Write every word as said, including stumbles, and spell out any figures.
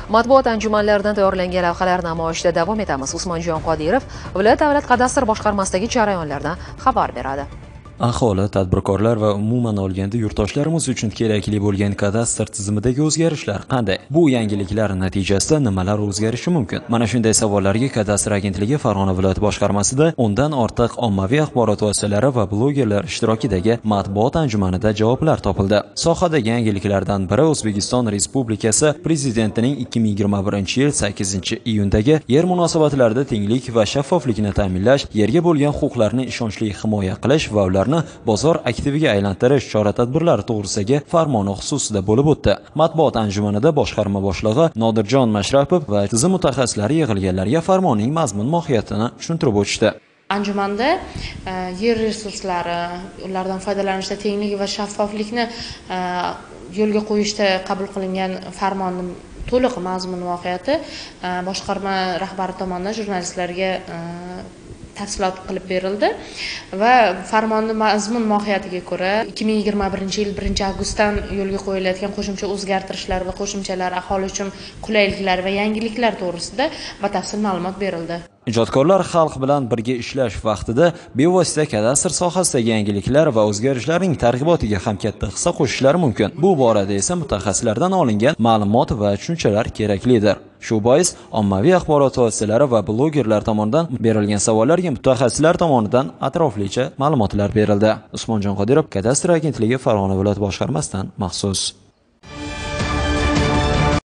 Matbuot anjumanlaridan tayyorlangan lavhalar namoyishida davom etamiz. Usmonjon Qodirov viloyat davlat kadastr boshqarmasidagi jarayonlardan xabar beradi. Aholi, tadbirkorlar va umuman olganda yurtdoshlarimiz uchun kerakli bo'lgan kadastr tizimidagi o'zgarishlar qanday? Bu yangiliklar natijasida nimalar o'zgarishi mumkin? Mana shunday savollarga Kadastr agentligi Farg'ona viloyat boshqarmasida o'ndan ortiq ommaviy axborot vositalari va blogerlar ishtirokidagi matbuot anjumanida javoblar topildi. Sohadagi yangiliklardan biri O'zbekiston Respublikasi Prezidentining ikki ming yigirma birinchi yil sakkizinchi iyundagi yer munosabatlarida tenglik va shaffoflikni ta'minlash, yerga bo'lgan huquqlarni ishonchli himoya qilish va ular bozor aktiviga aylantirish chora-tadbirlari to'g'risidagi farmoni xususida bo'lib o'tdi. Matbuot anjumanida boshqarma boshlig'i Nodirjon Mashrapov va tizim mutaxassislari yig'ilganlarga farmonning mazmun mohiyatini tushuntirib o'tishdi. Anjumanda yer resurslari, ulardan foydalanishda tenglik va shaffoflikni yo'lga qo'yishda qabul qilingan farmonning to'liq mazmun mohiyati boshqarma rahbari tomonidan jurnalistlarga tafsilot qilib berildi va farmonning mazmun mohiyatiga ko'ra ikki ming yigirma birinchi yil birinchi avgustdan yo'lga qo'yilayotgan qo'shimcha o'zgartirishlar va qo'shimchalar aholi uchun qulayliklar va yangiliklar to'g'risida batafsil ma'lumot berildi. Ijodkorlar xalq bilan birga ishlash vaqtida bevosita kadastr sohasidagi yangiliklar va o'zgarishlarning targ'ibotiga ham katta hissa qo'shishlari mumkin. Bu borada esa mutaxassislardan olingan ma'lumot va tushunchalar keraklidir. Shu bois ommaviy axborot vositalari va blogerlar tomonidan berilgan savollarga mutaxassislar tomonidan atroflicha ma'lumotlar berildi. Usmonjon Qodirov, Kadastr agentligi Farg'ona viloyat boshqarmasidan maxsus.